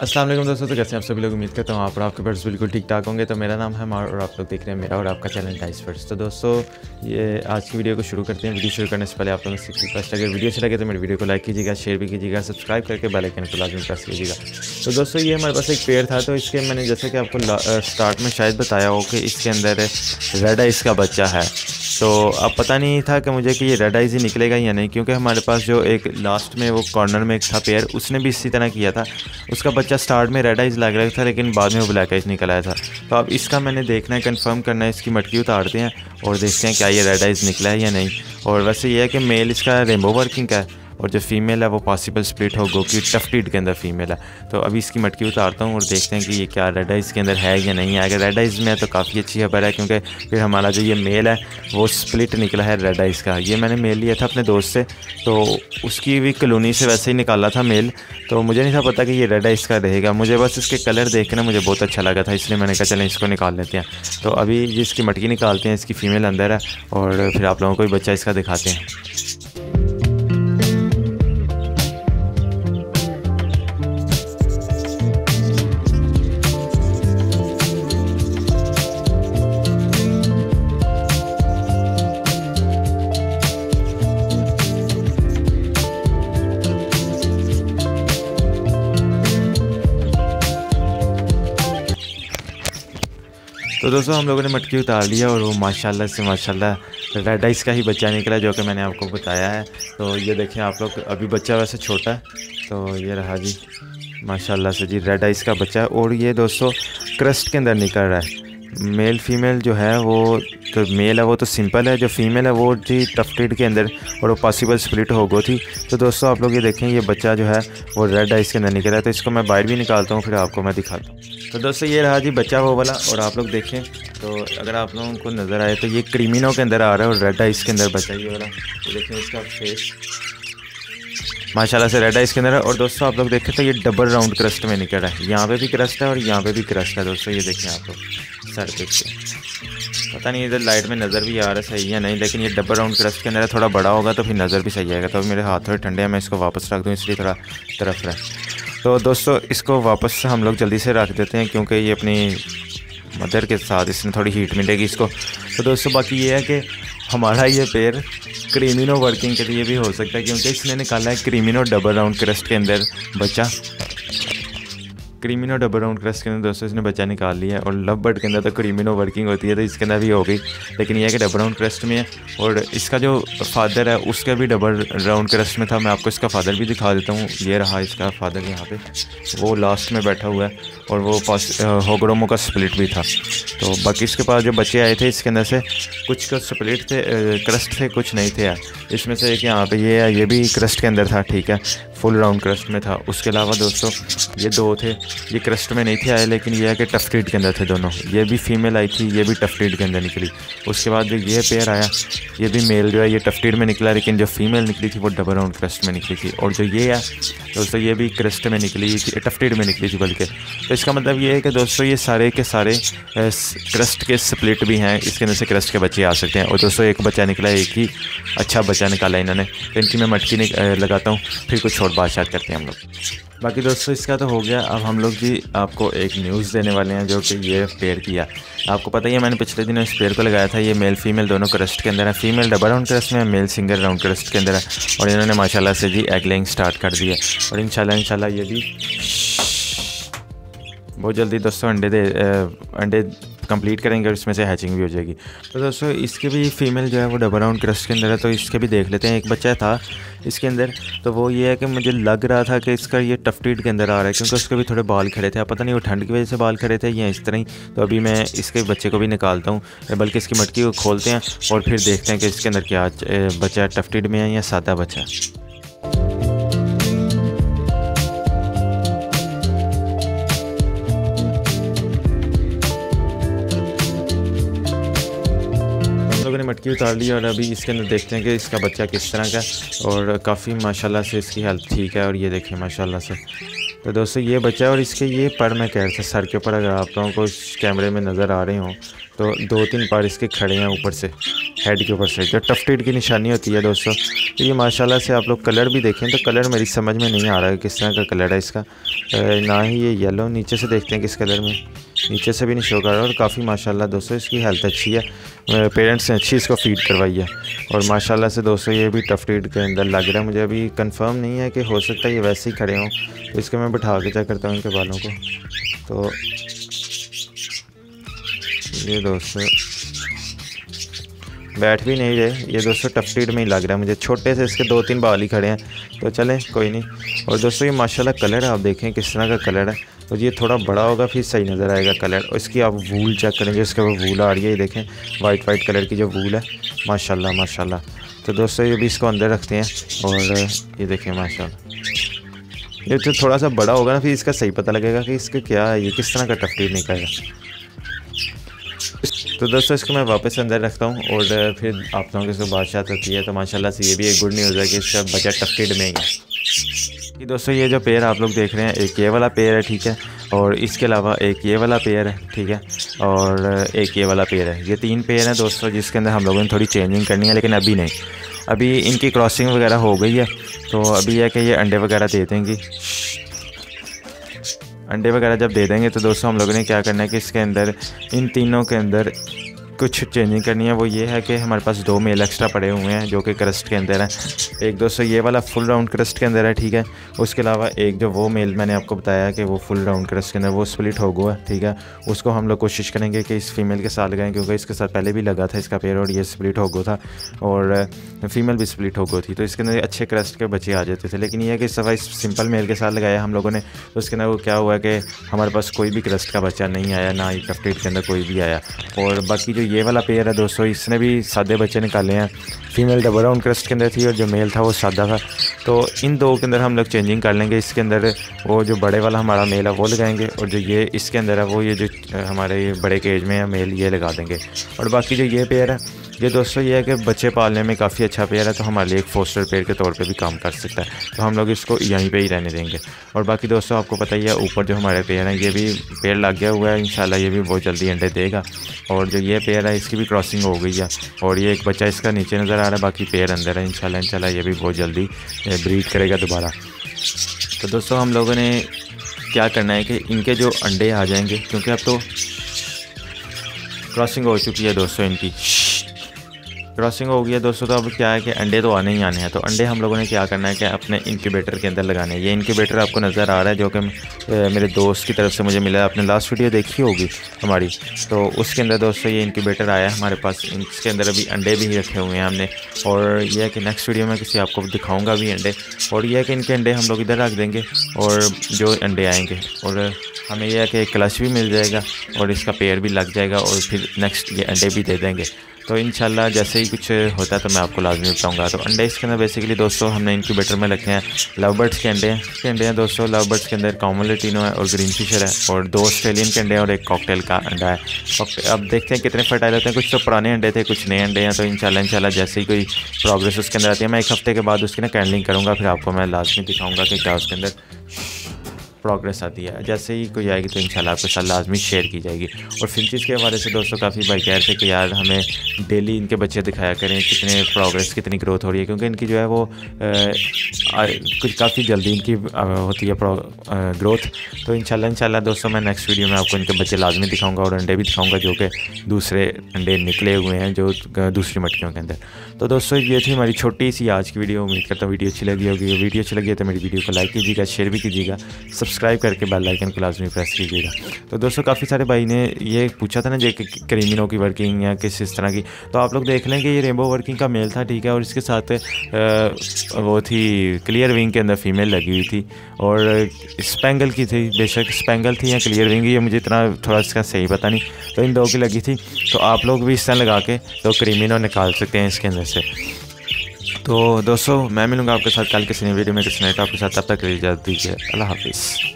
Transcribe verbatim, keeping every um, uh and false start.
अस्सलाम वालेकुम दोस्तों, तो कैसे हैं आप सभी लोग। उम्मीद करता हूँ आप और आपके बर्ड्स बिल्कुल ठीक ठाक होंगे। तो मेरा नाम है मार और आप लोग देख रहे हैं मेरा और आपका चैनल डाइस बर्ड्स। तो दोस्तों ये आज की वीडियो को शुरू करते हैं। वीडियो शुरू करने से पहले आप लोगों से रिक्वेस्ट, अगर वीडियो अच्छा लगे तो मेरी वीडियो को लाइक कीजिएगा, शेयर भी कीजिएगा, सब्सक्राइब करके बेल आइकन को लाजमी प्रेस कीजिएगा। तो दोस्तों ये हमारे पास एक पेड़ था, तो इसके मैंने जैसे कि आपको स्टार्ट में शायद बताया हो कि इसके अंदर रेड आइस का बच्चा है। तो अब पता नहीं था कि मुझे कि ये रेड आइज ही निकलेगा या नहीं, क्योंकि हमारे पास जो एक लास्ट में वो कॉर्नर में एक था पेयर, उसने भी इसी तरह किया था। उसका बच्चा स्टार्ट में रेड आइज लग रहा था, लेकिन बाद में वो ब्लैक आइज निकल आया था। तो अब इसका मैंने देखना है, कंफर्म करना है, इसकी मटकी उतारते हैं और देखते हैं क्या ये रेड आइज निकला है या नहीं। और वैसे ये है कि मेल इसका रेनबो वर्किंग का है और जो फीमेल है वो पॉसिबल स्प्लिट हो गो की टफ्टीड के अंदर फीमेल है। तो अभी इसकी मटकी उतारता हूँ और देखते हैं कि ये क्या रेड आइज के अंदर है या नहीं है। अगर रेड आइज में है तो काफ़ी अच्छी खबर है, क्योंकि फिर हमारा जो ये मेल है वो स्प्लिट निकला है रेड आइज का। ये मैंने मेल लिया था अपने दोस्त से, तो उसकी भी कॉलोनी से वैसे ही निकाला था मेल। तो मुझे नहीं था पता कि ये रेड आइज का रहेगा, मुझे बस इसके कलर देख के ना मुझे बहुत अच्छा लगा था, इसलिए मैंने कहा चलें इसको निकाल लेते हैं। तो अभी इसकी मटकी निकालते हैं, इसकी फ़ीमेल अंदर है और फिर आप लोगों को भी बच्चा इसका दिखाते हैं। तो दोस्तों हम लोगों ने मटकी उतार लिया और वो माशाल्लाह से माशाल्लाह रेड आइस का ही बच्चा निकला, जो कि मैंने आपको बताया है। तो ये देखें आप लोग, अभी बच्चा वैसे छोटा है, तो ये रहा जी माशाल्लाह से जी रेड आइस का बच्चा है। और ये दोस्तों क्रस्ट के अंदर निकल रहा है। मेल फीमेल जो है वो तो मेल है वो तो सिंपल है, जो फीमेल है वो जी टफ्टेड के अंदर और वो पॉसिबल स्प्लिट हो गई थी। तो दोस्तों आप लोग ये देखें, ये बच्चा जो है वो रेड आइस के अंदर निकल रहा है। तो इसको मैं बाहर भी निकालता हूँ, फिर आपको मैं दिखाता हूँ। तो दोस्तों ये रहा जी बच्चा वो वाला। और आप लोग देखें तो अगर आप लोगों को नज़र आए तो ये क्रीमिनो के अंदर आ रहा है और रेड आइस के अंदर बच्चा ये वाला। तो देखें इसका फेस माशाल्लाह से रेड आइस के अंदर है। और दोस्तों आप लोग देखें तो ये डबल राउंड क्रस्ट में निकल रहा है, यहाँ पे भी क्रस्ट है और यहाँ पे भी क्रस्ट है। दोस्तों ये देखें आप लोग सर पे से, पता नहीं इधर लाइट में नज़र भी आ रहा है सही या नहीं, लेकिन ये डबल राउंड क्रस्ट के अंदर है। थोड़ा बड़ा होगा तो फिर नज़र भी सही आएगा। तो मेरे हाथ थोड़े ठंडे हैं, मैं इसको वापस रख दूँ, इसलिए थोड़ा तरफ रहे। तो दोस्तों इसको वापस से हम लोग जल्दी से रख देते हैं, क्योंकि ये अपनी मदर के साथ इसमें थोड़ी हीट मिलेगी इसको। तो दोस्तों बाकी ये है कि हमारा ये पेड़ क्रीमिनो वर्किंग के लिए भी हो सकता है, क्योंकि इसने निकाला है क्रीमिनो डबल राउंड क्रस्ट के अंदर बच्चा। क्रीमिनो डबल राउंड क्रस्ट के अंदर दोस्तों इसने बच्चा निकाल लिया है। और लव बर्ड के अंदर तो क्रीमिनो वर्किंग होती है, तो इसके अंदर भी हो गई, लेकिन यह है कि डबल राउंड क्रस्ट में है। और इसका जो फादर है उसका भी डबल राउंड क्रस्ट में था। मैं आपको इसका फादर भी दिखा देता हूँ। ये रहा इसका फादर, यहाँ पे वो लास्ट में बैठा हुआ है और वो होगरोमो का स्प्लिट भी था। तो बाकी इसके पास जो बच्चे आए थे इसके अंदर से कुछ का स्प्लिट थे, क्रस्ट थे, कुछ नहीं थे। इसमें से एक यहाँ पे ये है, ये भी क्रस्ट के अंदर था, ठीक है, फुल राउंड क्रस्ट में था। उसके अलावा दोस्तों ये दो थे, ये क्रस्ट में नहीं थे आए, लेकिन ये है कि टफ्टीड के अंदर थे दोनों। ये भी फीमेल आई थी, ये भी टफ्टीड के अंदर निकली। उसके बाद जो ये पेयर आया, ये भी मेल जो है ये टफ्टीड में निकला, लेकिन जो फीमेल निकली थी वो डबल राउंड क्रस्ट में निकली थी। और जो ये है दोस्तों ये भी क्रस्ट में निकली थी, टफ्टीड में निकली थी बल्कि। तो इसका मतलब ये है कि दोस्तों ये सारे के सारे क्रस्ट के स्प्लिट भी हैं, इसके अंदर से क्रस्ट के बच्चे आ सकते हैं। और दोस्तों एक बच्चा निकला, एक ही अच्छा बच्चा निकाला इन्होंने। तो इनकी मैं मटकी लगाता हूँ, फिर कुछ और बात करते हैं हम लोग। बाकी दोस्तों इसका तो हो गया। अब हम लोग जी आपको एक न्यूज़ देने वाले हैं, जो कि ये पेयर किया। आपको पता ही है मैंने पिछले दिनों इस पेयर को लगाया था। ये मेल फीमेल दोनों क्रस्ट के अंदर है, फीमेल डबल राउंड क्रस्ट में, मेल सिंगल राउंड क्रस्ट के अंदर है। और इन्होंने माशाल्लाह से जी एग लेइंग स्टार्ट कर दी है। और इंशाल्लाह इंशाल्लाह ये भी बहुत जल्दी दोस्तों अंडे दे अंडे कंप्लीट करेंगे और इसमें से हैचिंग भी हो जाएगी। तो दोस्तों इसके भी फीमेल जो है वो डबल राउंड क्रस्ट के अंदर है, तो इसके भी देख लेते हैं। एक बच्चा था इसके अंदर, तो वो ये है कि मुझे लग रहा था कि इसका ये टफ्टीड के अंदर आ रहा है, क्योंकि उसके भी थोड़े बाल खड़े थे। पता नहीं वो ठंड की वजह से बाल खड़े थे या इस तरह ही। तो अभी मैं इसके बच्चे को भी निकालता हूँ, बल्कि इसकी मटकी को खोलते हैं और फिर देखते हैं कि इसके अंदर क्या बच्चा टफ्टीड में है या सादा बच्चा। लोगों ने मटकी उतार ली और अभी इसके अंदर देखते हैं कि इसका बच्चा किस तरह का। और काफ़ी माशाल्लाह से इसकी हेल्थ ठीक है। और ये देखें माशाल्लाह से। तो दोस्तों ये बच्चा है और इसके ये पर मैं कह रहा था सर के ऊपर, अगर आप लोगों को इस कैमरे में नज़र आ रहे हों तो दो तीन बार इसके खड़े हैं ऊपर से, हेड के ऊपर से, जो टफ्टेड की निशानी होती है दोस्तों। तो ये माशाल्लाह से आप लोग कलर भी देखें तो कलर मेरी समझ में नहीं आ रहा है किस तरह का कलर है इसका, ना ही ये येलो। नीचे से देखते हैं किस कलर में, नीचे से भी नहीं शो कर रहा। और काफ़ी माशाल्लाह दोस्तों इसकी हेल्थ अच्छी है, पेरेंट्स ने अच्छी इसको फीड करवाई है। और माशाल्लाह से दोस्तों ये भी टफ्टेड के अंदर लग रहा है, मुझे अभी कंफर्म नहीं है कि हो सकता है ये वैसे ही खड़े हों। तो इसके मैं बैठा के चेक करता हूँ इनके बालों को। तो ये दोस्तों बैठ भी नहीं रहे, ये दोस्तों टफ्टेड में ही लग रहा है मुझे, छोटे से इसके दो तीन बाल ही खड़े हैं। तो चलें कोई नहीं। और दोस्तों ये माशाल्लाह कलर है, आप देखें किस तरह का कलर है। तो ये थोड़ा बड़ा होगा फिर सही नज़र आएगा कलर। और इसकी आप वूल चेक करेंगे, इसके ऊपर वूल आ रही है, ये देखें वाइट वाइट कलर की जो वूल है, माशाल्लाह माशाल्लाह। तो दोस्तों ये भी इसको अंदर रखते हैं और ये देखें माशाल्लाह। ये तो थोड़ा सा बड़ा होगा ना फिर इसका सही पता लगेगा कि इसका क्या है, ये किस तरह का टफ्टेड निकलेगा। तो दोस्तों इसको मैं वापस अंदर रखता हूँ और फिर आप लोगों की इसको बादशाह होती है। तो माशाल्लाह से ये भी एक गुड न्यूज़ है कि इसका बच्चा टफ्टेड में ही है। दोस्तों ये जो पेयर आप लोग देख रहे हैं, एक ये वाला पेयर है, ठीक है, और इसके अलावा एक ये वाला पेयर है, ठीक है, और एक ये वाला पेयर है। ये तीन पेयर हैं दोस्तों जिसके अंदर हम लोगों ने थोड़ी चेंजिंग करनी है, लेकिन अभी नहीं, अभी इनकी क्रॉसिंग वगैरह हो गई है। तो अभी है कि ये अंडे वगैरह दे देंगी। अंडे वगैरह जब दे देंगे तो दोस्तों हम लोगों ने क्या करना है कि इसके अंदर इन तीनों के अंदर कुछ चेंजिंग करनी है। वो ये है कि हमारे पास दो मेल एक्स्ट्रा पड़े हुए हैं जो कि क्रस्ट के अंदर है। एक दोस्तों ये वाला फुल राउंड क्रस्ट के अंदर है, ठीक है। उसके अलावा एक जो वो मेल मैंने आपको बताया कि वो फुल राउंड क्रस्ट के अंदर वो स्प्लिट हो गया है, ठीक है। उसको हम लोग कोशिश करेंगे कि इस फीमेल के साथ लगाएं, क्योंकि इसके साथ पहले भी लगा था इसका पेयर और ये स्प्लिट हो गया था और फीमेल भी स्प्लिट हो गई थी। तो इसके अंदर अच्छे क्रस्ट के बच्चे आ जाते थे। लेकिन ये है कि इस दफ़ा इस सिंपल मेल के साथ लगाया हम लोगों ने, तो उसके अंदर वो क्या हुआ कि हमारे पास कोई भी क्रस्ट का बच्चा नहीं आया, ना ही टफ्टेड के अंदर कोई भी आया। और बाकी जो ये वाला पेयर है दोस्तों, इसने भी सादे बच्चे निकाले हैं। फीमेल डबल राउंड क्रस्ट के अंदर थी और जो मेल था वो सादा था। तो इन दो के अंदर हम लोग चेंजिंग कर लेंगे। इसके अंदर वो जो बड़े वाला हमारा मेल है वो लगाएंगे और जो ये इसके अंदर है वो ये जो हमारे बड़े केज में है मेल, ये लगा देंगे। और बाकी जो ये पेयर है ये दोस्तों ये है कि बच्चे पालने में काफ़ी अच्छा पेयर है, तो हमारे लिए एक फोस्टर पेयर के तौर पे भी काम कर सकता है। तो हम लोग इसको यहीं पे ही रहने देंगे। और बाकी दोस्तों आपको पता ही है ऊपर जो हमारे पेयर हैं ये भी पेयर लग गया हुआ है, इंशाल्लाह ये भी बहुत जल्दी अंडे देगा। और जो ये पेयर है इसकी भी क्रॉसिंग हो गई है और ये एक बच्चा इसका नीचे नज़र आ रहा है, बाकी पेयर अंदर है। इंशाल्लाह इंशाल्लाह ये भी बहुत जल्दी ब्रीड करेगा दोबारा। तो दोस्तों हम लोगों ने क्या करना है कि इनके जो अंडे आ जाएंगे, क्योंकि अब तो क्रॉसिंग हो चुकी है दोस्तों, इनकी क्रॉसिंग हो गई है दोस्तों। तो अब क्या है कि अंडे तो आने ही आने हैं। तो अंडे हम लोगों ने क्या करना है कि अपने इंक्यूबेटर के अंदर लगाने हैं। ये इंक्यूबेटर आपको नज़र आ रहा है जो कि मेरे दोस्त की तरफ से मुझे मिला। आपने लास्ट वीडियो देखी होगी हमारी, तो उसके अंदर दोस्तों ये इंक्यूबेटर आया है हमारे पास। इसके अंदर अभी अंडे भी रखे हुए हैं हमने। और यह है कि नेक्स्ट वीडियो में किसी आपको दिखाऊँगा भी अंडे। और यह है कि इनके अंडे हम लोग इधर रख देंगे और जो अंडे आएँगे और हमें यह है कि क्लच भी मिल जाएगा और इसका पेयर भी लग जाएगा और फिर नेक्स्ट ये अंडे भी दे देंगे। तो इंशाल्लाह जैसे ही कुछ होता है तो मैं आपको लाजमी बताऊंगा। तो अंडे इसके अंदर बेसिकली दोस्तों हमने इंक्यूबेटर में रखे हैं लव बर्ड्स के अंडे हैं के अंडे हैं दोस्तों। लव बर्ड्स के अंदर कॉमन लैटिनो है और ग्रीन फिशर है और दो ऑस्ट्रेलियन के अंडे हैं और एक कॉकटेल का अंडा है। अब देखते हैं कितने फर्टाइल होते हैं। कुछ तो पुराने अंडे थे, कुछ नए अंडे हैं। तो इंशाल्लाह इंशाल्लाह जैसे ही कोई प्रोग्रेस उसके अंदर आती है, मैं एक हफ्ते के बाद उसकी ना कैंडलिंग करूँगा, फिर आपको मैं लाजमी दिखाऊँगा कि क्या उसके अंदर प्रोग्रेस आती है। जैसे ही कोई आएगी तो इंशाल्लाह आपके साथ लाजमी शेयर की जाएगी। और फिंचेस के हवाले से दोस्तों काफ़ी भाई कह रहे थे कि यार हमें डेली इनके बच्चे दिखाया करें, कितने प्रोग्रेस कितनी ग्रोथ हो रही है, क्योंकि इनकी जो है वो कुछ काफ़ी जल्दी इनकी आ, होती है ग्रोथ। तो इंशाल्लाह इंशाल्लाह दोस्तों मैं नेक्स्ट वीडियो में आपको इनके बच्चे लाजमी दिखाऊँगा और अंडे भी दिखाऊँगा जो कि दूसरे अंडे निकले हुए हैं जो दूसरी मटकियों के अंदर। तो दोस्तों ये थी हमारी छोटी सी आज की वीडियो। उम्मीद करता हूँ वीडियो अच्छी लगी होगी। वीडियो अच्छी लगी है तो मेरी वीडियो को लाइक कीजिएगा, शेयर भी कीजिएगा, सब्सक्राइब करके बेल आइकन को लाजमी प्रेस कीजिएगा। तो दोस्तों काफ़ी सारे भाई ने ये पूछा था ना जो कि क्रीमिनो की वर्किंग या किस इस तरह की, तो आप लोग देख लें कि ये रेनबो वर्किंग का मेल था, ठीक है, और इसके साथ आ, वो थी क्लियर विंग के अंदर फीमेल लगी हुई थी और स्पेंगल की थी, बेशक स्पेंगल थी या क्लियर विंग, ये मुझे इतना थोड़ा इसका सही पता नहीं। तो इन दो की लगी थी। तो आप लोग भी इस तरह लगा के तो क्रीमिनो निकाल सकते हैं इसके अंदर से। तो दोस्तों मैं मिलूँगा आपके साथ कल किसी नई वीडियो में किसी नए टॉपिक के साथ। तब तक इजाज़त दीजिए। अल्लाह हाफिज़।